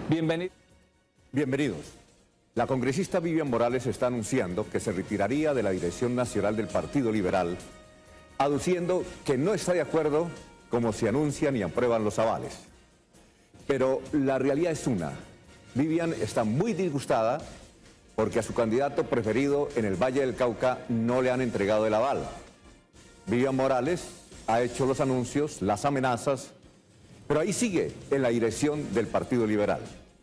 Bienvenidos. La congresista Vivian Morales está anunciando que se retiraría de la dirección nacional del Partido Liberal, aduciendo que no está de acuerdo como se anuncian y aprueban los avales. Pero la realidad es una. Vivian está muy disgustada porque a su candidato preferido en el Valle del Cauca no le han entregado el aval. Vivian Morales ha hecho los anuncios, las amenazas, pero ahí sigue en la dirección del Partido Liberal.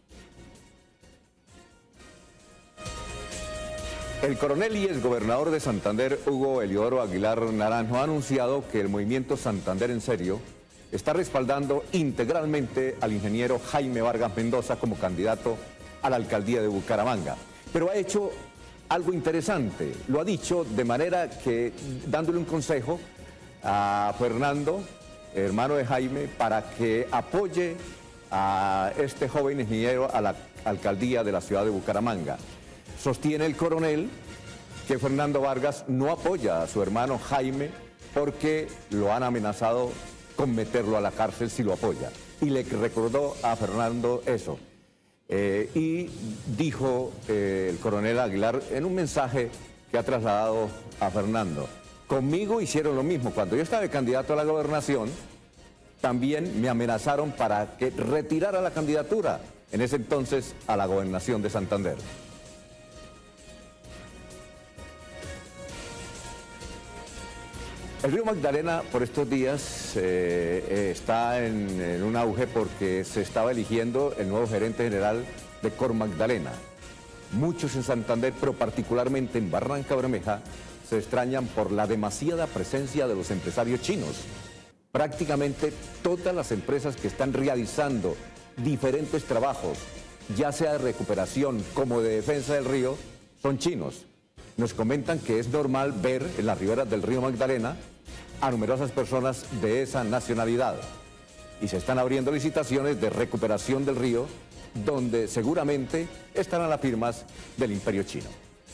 El coronel y exgobernador de Santander, Hugo Heliodoro Aguilar Naranjo, ha anunciado que el movimiento Santander en Serio está respaldando integralmente al ingeniero Jaime Vargas Mendoza como candidato a la alcaldía de Bucaramanga. Pero ha hecho algo interesante, lo ha dicho de manera que, dándole un consejo a Fernando, hermano de Jaime, para que apoye a este joven ingeniero a la alcaldía de la ciudad de Bucaramanga. Sostiene el coronel que Fernando Vargas no apoya a su hermano Jaime porque lo han amenazado con meterlo a la cárcel si lo apoya. Y le recordó a Fernando eso. Y dijo el coronel Aguilar en un mensaje que ha trasladado a Fernando: conmigo hicieron lo mismo. Cuando yo estaba de candidato a la gobernación, también me amenazaron para que retirara la candidatura, en ese entonces a la gobernación de Santander. El río Magdalena por estos días está en un auge porque se estaba eligiendo el nuevo gerente general de Cor Magdalena. Muchos en Santander, pero particularmente en Barranca Bermeja, se extrañan por la demasiada presencia de los empresarios chinos. Prácticamente todas las empresas que están realizando diferentes trabajos, ya sea de recuperación como de defensa del río, son chinos. Nos comentan que es normal ver en las riberas del río Magdalena a numerosas personas de esa nacionalidad. Y se están abriendo licitaciones de recuperación del río, donde seguramente estarán las firmas del imperio chino.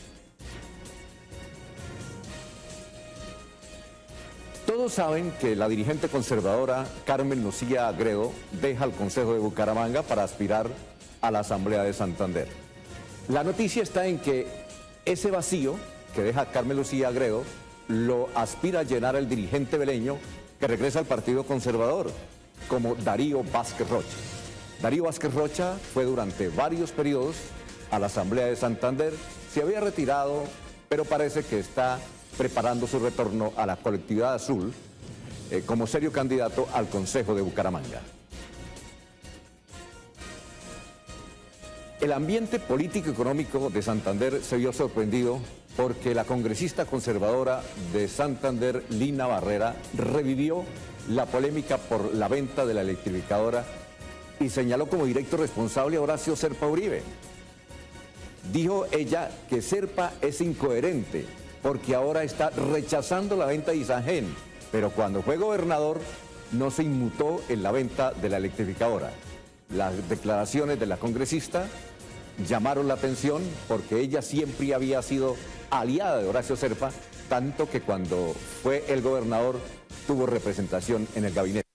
Todos saben que la dirigente conservadora Carmen Lucía Agredo deja el Consejo de Bucaramanga para aspirar a la Asamblea de Santander. La noticia está en que ese vacío que deja Carmen Lucía Agredo lo aspira a llenar el dirigente veleño que regresa al Partido Conservador, como Darío Vázquez Rocha. Darío Vázquez Rocha fue durante varios periodos a la Asamblea de Santander, se había retirado, pero parece que está preparando su retorno a la colectividad azul como serio candidato al Consejo de Bucaramanga. El ambiente político-económico de Santander se vio sorprendido porque la congresista conservadora de Santander, Lina Barrera, revivió la polémica por la venta de la electrificadora y señaló como directo responsable a Horacio Serpa Uribe. Dijo ella que Serpa es incoherente porque ahora está rechazando la venta de Isagen, pero cuando fue gobernador no se inmutó en la venta de la electrificadora. Las declaraciones de la congresista llamaron la atención porque ella siempre había sido aliada de Horacio Serpa, tanto que cuando fue el gobernador tuvo representación en el gabinete.